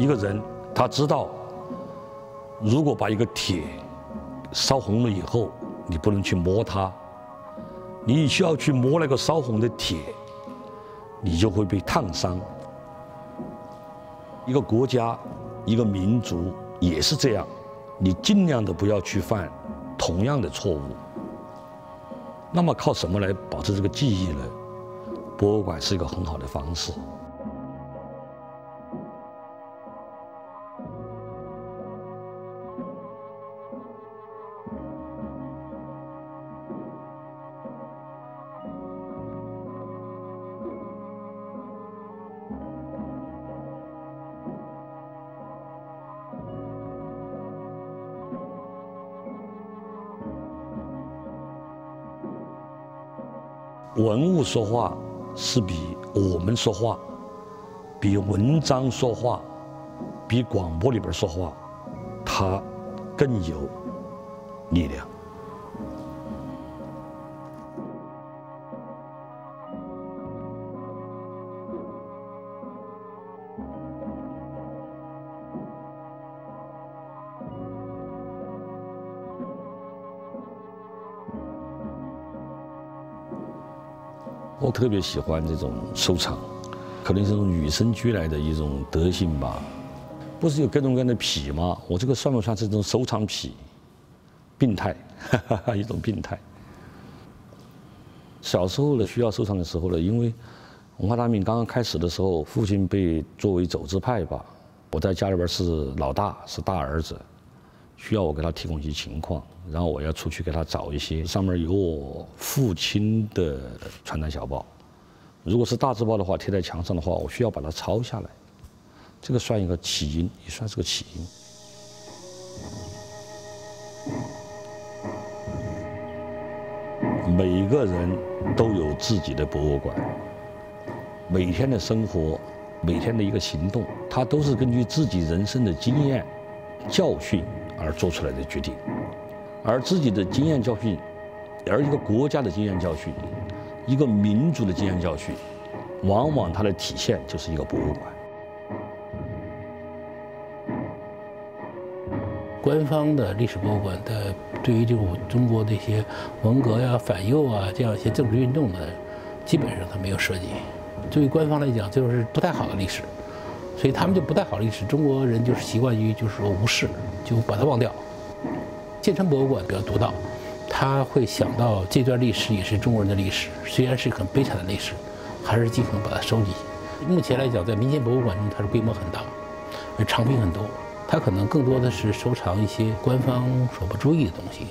一个人他知道，如果把一个铁烧红了以后，你不能去摸它，你需要去摸那个烧红的铁，你就会被烫伤。一个国家，一个民族也是这样，你尽量的不要去犯同样的错误。那么靠什么来保持这个记忆呢？博物馆是一个很好的方式。文物说话是比我们说话，比文章说话，比广播里边说话，它更有力量。我特别喜欢这种收藏，可能是从与生俱来的一种德性吧。不是有各种各样的癖吗？我这个算不算是这种收藏癖？病态，一种病态。小时候呢，需要收藏的时候呢，因为文化大革命刚刚开始的时候，父亲被作为走资派吧，我在家里边是老大，是大儿子，需要我给他提供一些情况。然后我要出去给他找一些上面有我父亲的传单小报，如果是大字报的话，贴在墙上的话，我需要把它抄下来，这个算一个起因，也算是个起因。每个人都有自己的博物馆，每天的生活，每天的一个行动，他都是根据自己人生的经验、教训而做出来的决定。而自己的经验教训，而一个国家的经验教训，一个民族的经验教训，往往它的体现就是一个博物馆。 官方的历史博物馆的对于这种中国的一些文革呀、反右啊这样一些政治运动呢，基本上它没有涉及。对于官方来讲，这就是不太好的历史，所以他们就不太好的历史，中国人就是习惯于就是说无视，就把它忘掉。建成博物馆比较独到，他会想到这段历史也是中国人的历史，虽然是很悲惨的历史，还是尽可能把它收集。目前来讲，在民间博物馆中，它是规模很大，而藏品很多，它可能更多的是收藏一些官方所不注意的东西。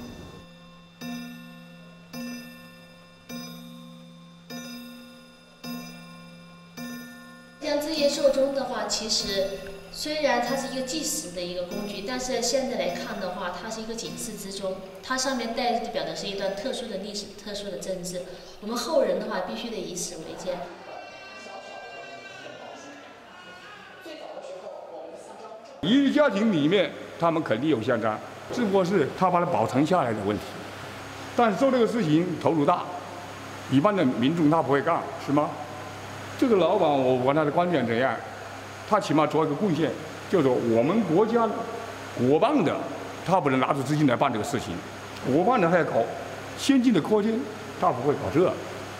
像这些寿钟的话，其实虽然它是一个计时的一个工具，但是现在来看的话，它是一个警示之钟，它上面代表的是一段特殊的历史、特殊的政治。我们后人的话，必须得以史为鉴。 一个家庭里面，他们肯定有相干，只不过是他把它保存下来的问题。但是做这个事情投入大，一般的民众他不会干，是吗？这个老板，我管他的观点怎样？他起码做一个贡献，就是我们国家国办的，他不能拿出资金来办这个事情。国办的还要搞先进的科技，他不会搞这。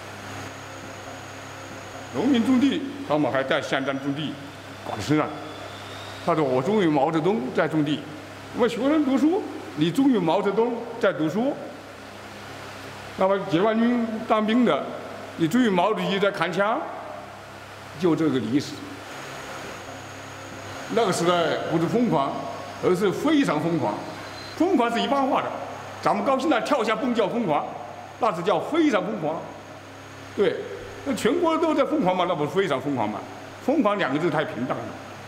农民种地，他们还带乡长种地，搞在身上。他说：“我忠于毛泽东在种地，我学生读书，你忠于毛泽东在读书。那么解放军当兵的，你忠于毛主席在扛枪，就这个历史。”那个时代不是疯狂，而是非常疯狂。疯狂是一般化的，咱们高兴了跳下蹦叫疯狂，那是叫非常疯狂。对，那全国都在疯狂嘛，那不是非常疯狂嘛？疯狂两个字太平淡了。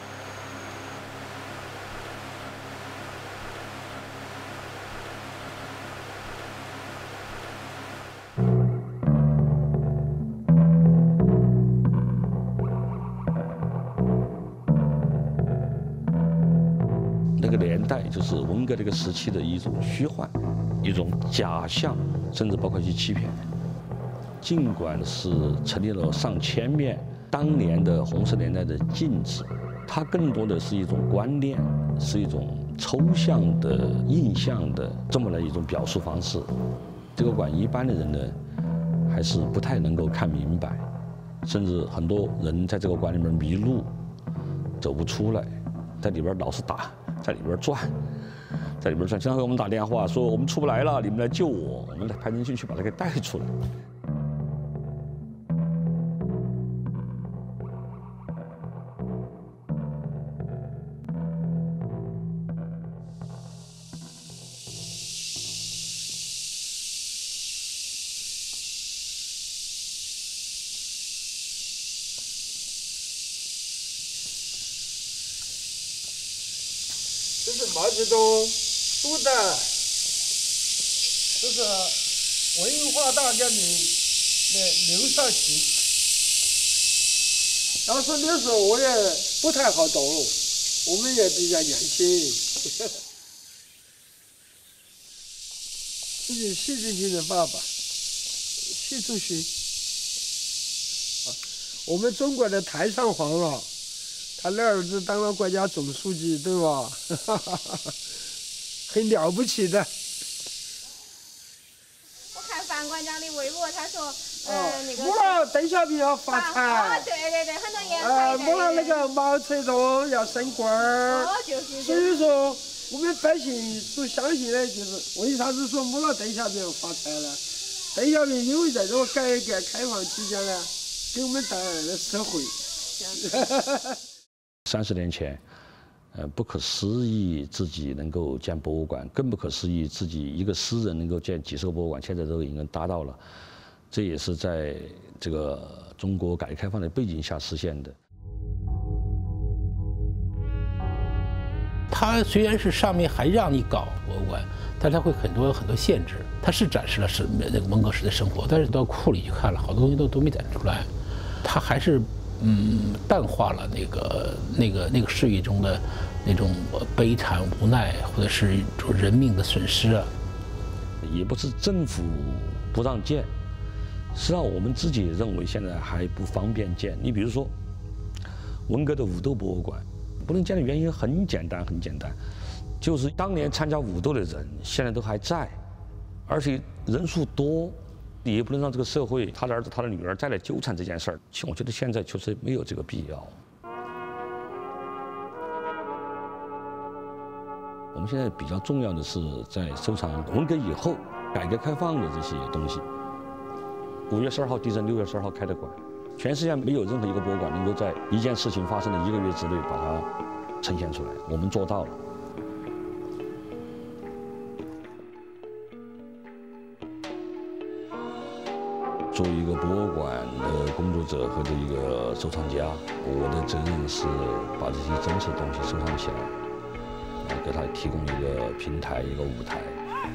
那个年代就是文革这个时期的一种虚幻，一种假象，甚至包括一些欺骗。尽管是成立了上千面当年的红色年代的镜子， 它更多的是一种观念，是一种抽象的、印象的这么的一种表述方式。这个馆一般的人呢，还是不太能够看明白，甚至很多人在这个馆里面迷路，走不出来，在里边老是打，在里边转，在里边转。经常给我们打电话说我们出不来了，你们来救我，我们来派人进去把他给带出来。 这是毛泽东书的，这是文化大革命的刘少奇。要说那时候我也不太好懂，我们也比较年轻。这是习近平的爸爸，习主席。我们中国的太上皇了。他的儿子当了国家总书记，对吧？很了不起的。 我看范馆长的微博，他说，那个。 摸了邓小平要发财。 对对对，很多年。 摸了那个毛泽东要升官儿。 就是。 所以说，我们百姓所相信的就是，为啥子说摸了邓小平要发财呢？邓小平因为在这个改革开放期间呢，给我们带来了社会。 30年前，不可思议自己能够建博物馆，更不可思议自己一个诗人能够建几十个博物馆，现在都已经达到了。这也是在这个中国改革开放的背景下实现的。 它虽然是上面还让你搞博物馆，但它会很多限制。它是展示了那个文革时的生活，但是到库里去看了，好多东西都没展出来。它还是淡化了那个事业中的那种悲惨无奈，或者是人命的损失啊。 也不是政府不让建，实际上我们自己认为现在还不方便建。你比如说，文革的武斗博物馆不能建的原因很简单，就是当年参加武斗的人现在都还在，而且人数多。你也不能让这个社会，他的儿子、他的女儿再来纠缠这件事儿。其实我觉得现在确实没有这个必要。我们现在比较重要的是在收藏文革以后、改革开放的这些东西。5月12号地震，6月12号开的馆，全世界没有任何一个博物馆能够在一件事情发生的1个月之内把它呈现出来，我们做到了。作为一个博物馆的工作者或者一个收藏家，我的责任是把这些真实的东西收藏起来，给他提供一个平台、一个舞台。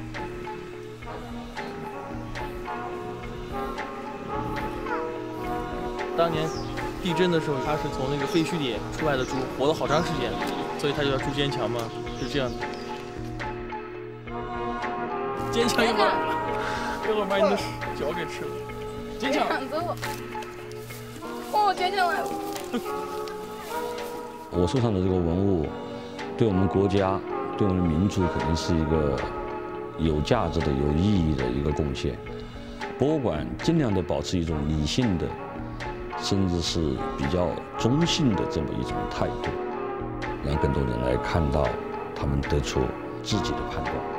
当年地震的时候，他是从那个废墟里出来的猪，活了好长时间，所以他就叫猪坚强嘛，是这样的。坚强一会儿，一会儿把你的脚给吃了。坚强。 我坚强了。 我收藏的这个文物，对我们国家、对我们民族肯定是一个有价值的、有意义的一个贡献。博物馆尽量的保持一种理性的，甚至是比较中性的这么一种态度，让更多人来看到，他们得出自己的判断。